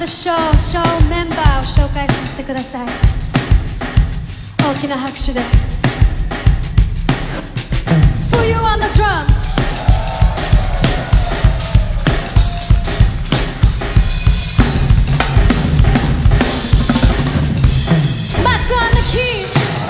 the show メンバーを紹介させてください。大きな拍手で For you on the drums Mats on the keys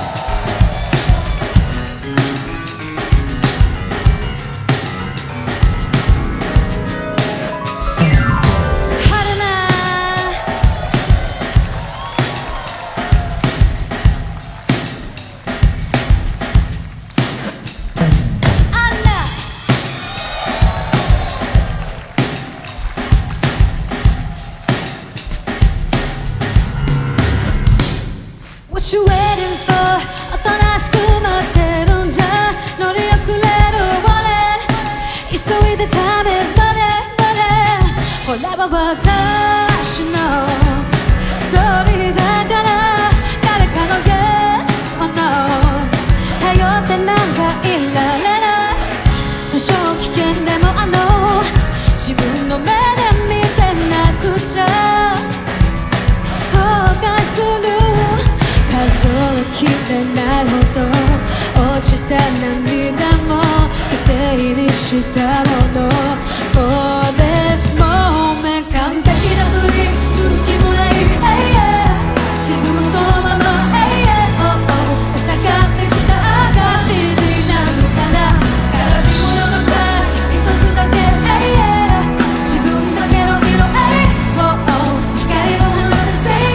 What you waiting for おとなしく待ってるんじゃ乗り遅れる俺急いで Time is money money ほら私のストーリーだから誰かの Yes or No 頼ってなんかいられない多少危険でも自分の目で見てなくちゃ後悔する数えきれないほど落ちた涙も犠牲にしたもの For this moment 完璧なふりする気もない、傷もそのまま、疑ってきた証になるからからび物のパイ一つだけ、自分だけの色、光を放て Say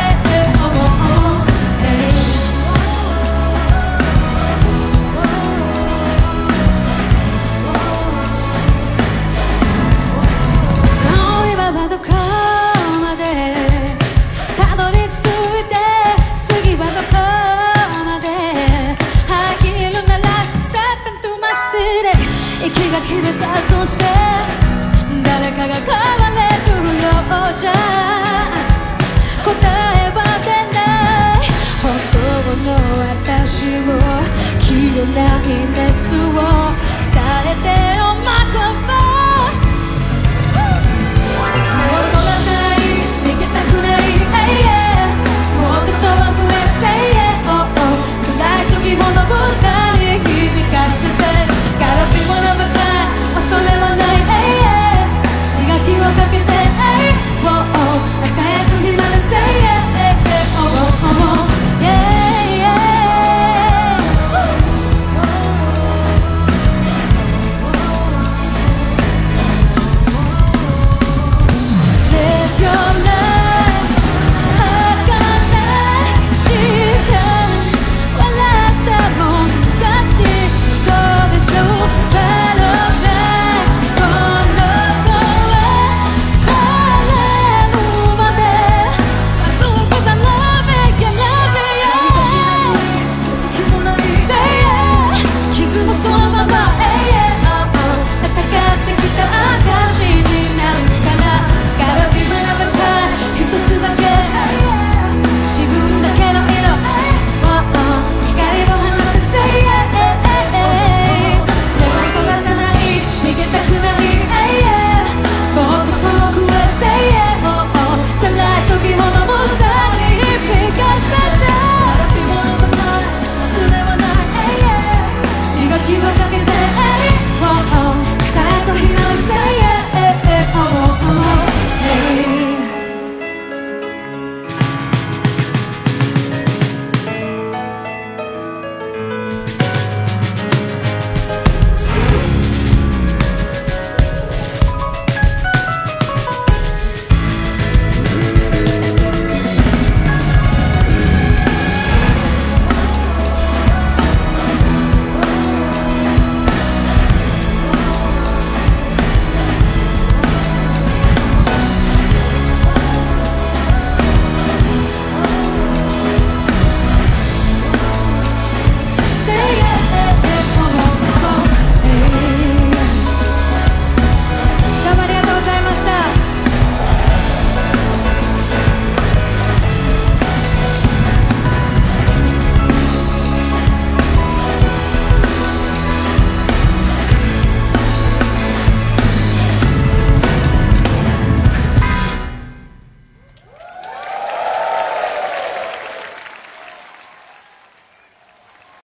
どこまでたどり着いて次はどこまでハイヒールなら Step into my city 息が切れたとして誰かが変われるようじゃ答えは出ない本当の私を清らい熱をされて